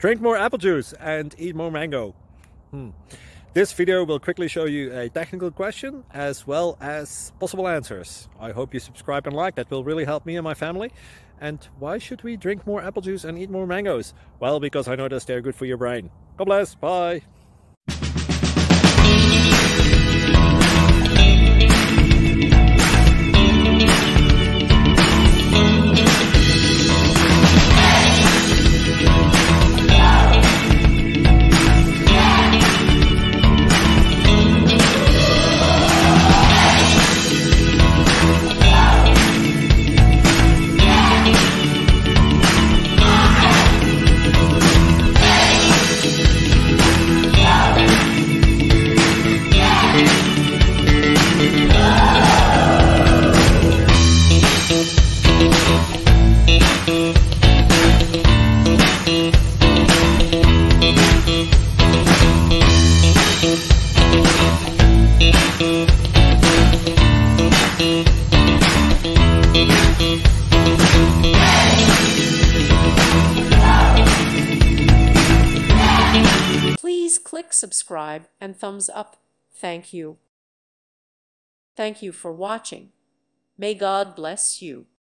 Drink more apple juice and eat more mango. This video will quickly show you a technical question as well as possible answers. I hope you subscribe and like, that will really help me and my family. And why should we drink more apple juice and eat more mangoes? Well, because I noticed they're good for your brain. God bless, bye! Please click subscribe and thumbs up. Thank you. Thank you for watching. May God bless you.